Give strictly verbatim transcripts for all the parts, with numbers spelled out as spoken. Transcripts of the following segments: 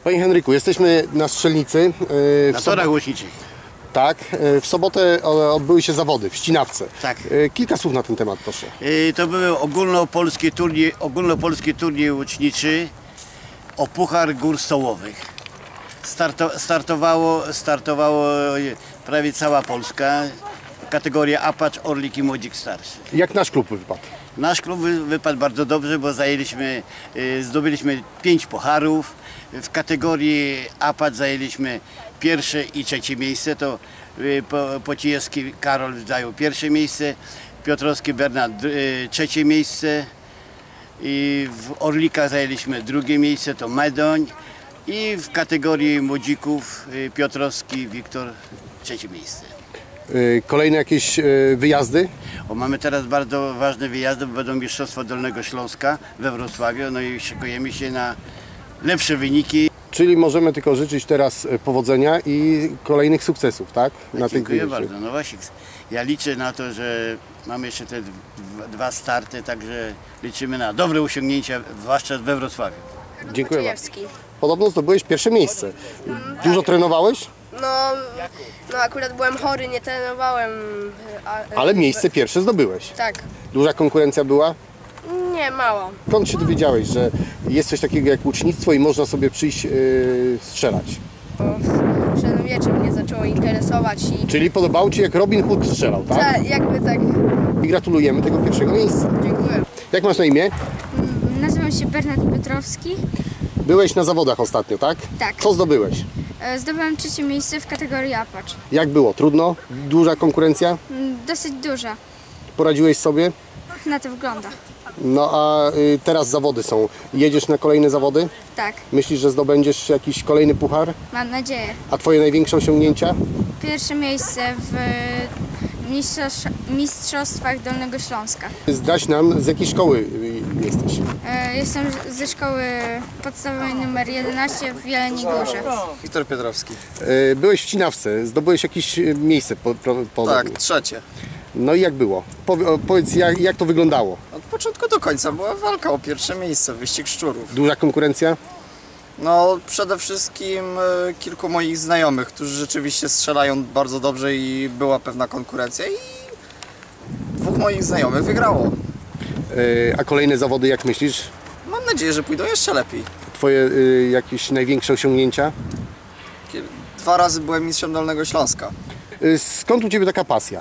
Panie Henryku, jesteśmy na strzelnicy. W na torach łuczniczych. Tak, w sobotę odbyły się zawody w Ścinawce. Tak. Kilka słów na ten temat, proszę. To był ogólnopolski turniej, ogólnopolski turniej łuczniczy o Puchar Gór Stołowych. Starto, startowało, startowało prawie cała Polska. Kategoria Apacz, Orlik i Młodzik Starszy. Jak nasz klub wypadł? Nasz klub wypadł bardzo dobrze, bo zajęliśmy, zdobyliśmy pięć pucharów. W kategorii Apacz zajęliśmy pierwsze i trzecie miejsce. To Pociejewski Karol zajął pierwsze miejsce, Piotrowski Bernard trzecie miejsce. I w Orlikach zajęliśmy drugie miejsce, to Medoń. I w kategorii młodzików Piotrowski Wiktor trzecie miejsce. Kolejne jakieś wyjazdy? O, mamy teraz bardzo ważne wyjazdy, bo będą Mistrzostwa Dolnego Śląska we Wrocławiu, no i szykujemy się na lepsze wyniki. Czyli możemy tylko życzyć teraz powodzenia i kolejnych sukcesów, tak? Na Dziękuję tych bardzo. No właśnie, ja liczę na to, że mamy jeszcze te dwa starty, także liczymy na dobre osiągnięcia, zwłaszcza we Wrocławiu. Dziękuję bardzo. Podobno zdobyłeś pierwsze miejsce. Dużo tak. trenowałeś? No, no akurat byłem chory, nie trenowałem. A, Ale miejsce pierwsze zdobyłeś. Tak. Duża konkurencja była? Nie, mało. Skąd się dowiedziałeś, że jest coś takiego jak łucznictwo i można sobie przyjść yy, strzelać? Bo w średniowieczu mnie zaczęło interesować i... Czyli podobało Ci, jak Robin Hood strzelał, tak? Ta, jakby tak. I gratulujemy tego pierwszego miejsca. Dziękuję. Jak masz na imię? Nazywam się Bernard Piotrowski. Byłeś na zawodach ostatnio, tak? Tak. Co zdobyłeś? Zdobyłem trzecie miejsce w kategorii Apacz. Jak było? Trudno? Duża konkurencja? Dosyć duża. Poradziłeś sobie? Na to wygląda. No a y, teraz zawody są. Jedziesz na kolejne zawody? Tak. Myślisz, że zdobędziesz jakiś kolejny puchar? Mam nadzieję. A Twoje największe osiągnięcia? Pierwsze miejsce w mistrzosz- mistrzostwach Dolnego Śląska. Zdrać nam, z jakiej szkoły jesteś? Jestem ze szkoły podstawowej numer jedenaście w Jeleniej Górze. Wiktor Piotrowski. Byłeś w Ścinawce, zdobyłeś jakieś miejsce po, po, po Tak, trzecie. No i jak było? Powiedz, jak, jak to wyglądało? Od początku do końca była walka o pierwsze miejsce, wyścig szczurów. Duża konkurencja? No przede wszystkim kilku moich znajomych, którzy rzeczywiście strzelają bardzo dobrze i była pewna konkurencja i dwóch moich znajomych wygrało. A kolejne zawody jak myślisz? Mam nadzieję, że pójdą jeszcze lepiej. Twoje jakieś największe osiągnięcia? Dwa razy byłem mistrzem Dolnego Śląska. Skąd u Ciebie taka pasja?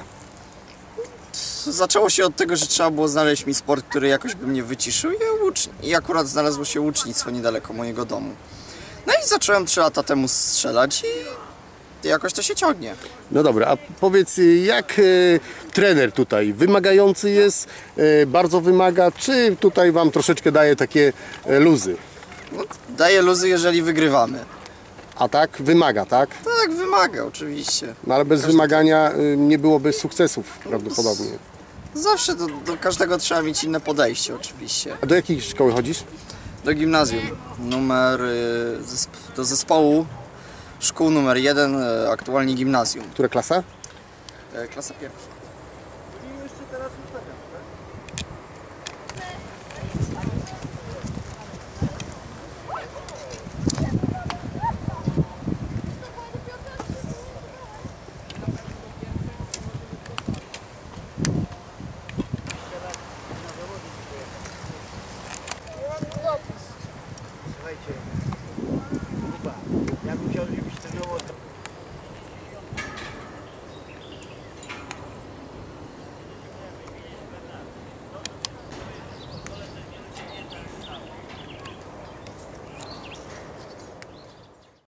Zaczęło się od tego, że trzeba było znaleźć mi sport, który jakoś by mnie wyciszył i, łucz... i akurat znalazło się łucznictwo niedaleko mojego domu. No i zacząłem trzy lata temu strzelać i jakoś to się ciągnie. No dobra, a powiedz, jak e, trener tutaj wymagający jest, e, bardzo wymaga, czy tutaj Wam troszeczkę daje takie e, luzy? No, daje luzy, jeżeli wygrywamy. A tak? Wymaga, tak? Tak, wymaga oczywiście. No ale bez Każdy... wymagania y, nie byłoby sukcesów prawdopodobnie. Zawsze do, do każdego trzeba mieć inne podejście oczywiście. A do jakiej szkoły chodzisz? Do gimnazjum. Numer y, zesp do zespołu szkół numer jeden, y, aktualnie gimnazjum. Która klasa? Y, klasa pierwsza. Słuchajcie, ja bym chciał, żebyś trenował